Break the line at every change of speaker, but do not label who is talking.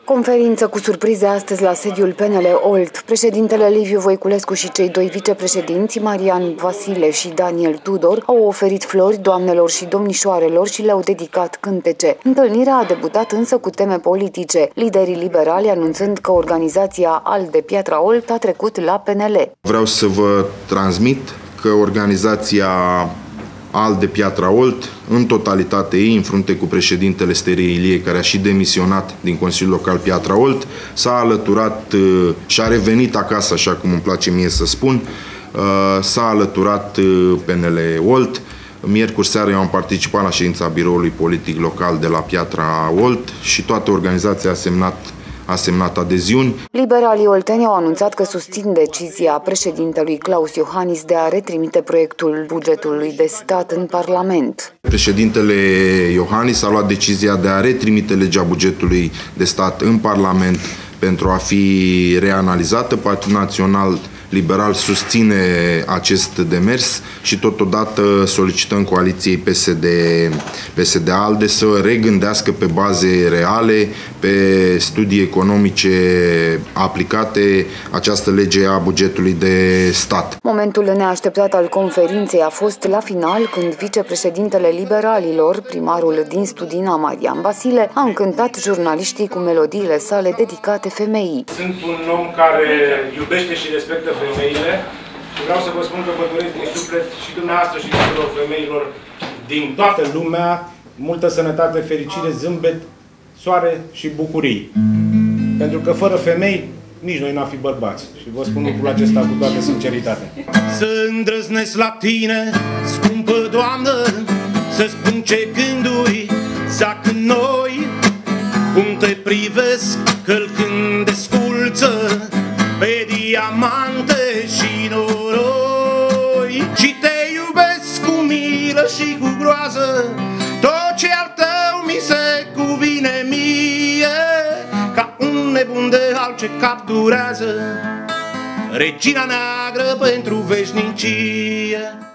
Conferință cu surprize astăzi la sediul PNL Olt. Președintele Liviu Voiculescu și cei doi vicepreședinți, Marian Vasile și Daniel Tudor, au oferit flori doamnelor și domnișoarelor și le-au dedicat cântece. Întâlnirea a debutat însă cu teme politice, liderii liberali anunțând că organizația AL de Piatra Olt a trecut la PNL.
Vreau să vă transmit că organizația AL de Piatra Olt, în totalitate ei, în frunte cu președintele Sterie Ilie, care a și demisionat din Consiliul Local Piatra Olt, s-a alăturat și a revenit acasă, așa cum îmi place mie să spun, s-a alăturat PNL Olt. Miercuri seara eu am participat la ședința biroului politic local de la Piatra Olt și toată organizația a semnat adeziuni.
Liberalii olteni au anunțat că susțin decizia președintelui Claus Iohannis de a retrimite proiectul bugetului de stat în Parlament.
Președintele Iohannis a luat decizia de a retrimite legea bugetului de stat în Parlament pentru a fi reanalizată. Partidul Național Liberal susține acest demers și totodată solicităm coaliției PSD-ALDE să regândească pe baze reale, pe studii economice aplicate, această lege a bugetului de stat.
Momentul neașteptat al conferinței a fost la final, când vicepreședintele liberalilor, primarul din Studina, Marian Vasile, a încântat jurnaliștii cu melodiile sale dedicate femeii.
Sunt un om care iubește și respectă femeile și vreau să vă spun că vă doresc din suflet și dumneavoastră și tuturor femeilor din toată lumea multă sănătate, fericire, zâmbet, soare și bucurii. Pentru că fără femei nici noi n-am fi bărbați. Și vă spun lucrul acesta cu toată sinceritatea. Să îndrăznesc la tine, scumpă Doamnă, să spun ce gânduri zac în noi, cum te privesc călcând desculță pe diamante și noroi. Și te iubesc cu milă și cu groază, tot ce al tău mi se cuvine mie, ca un nebun de al ce capturează regina neagră pentru veșnicie.